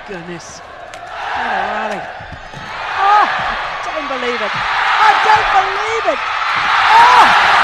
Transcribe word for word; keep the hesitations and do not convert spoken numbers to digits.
goodness. What a rally. Oh, I don't believe it. I don't believe it. Oh!